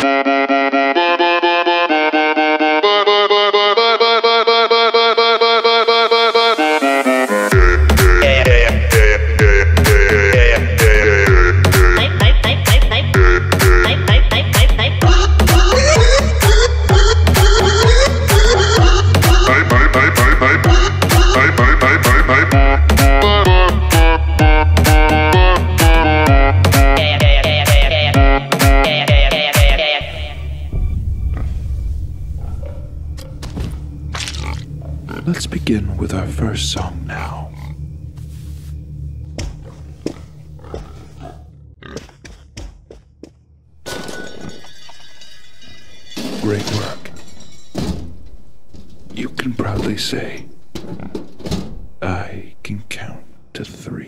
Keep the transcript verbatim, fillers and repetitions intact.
Let's begin with our first song now. Great work. You can proudly say, I can count to three.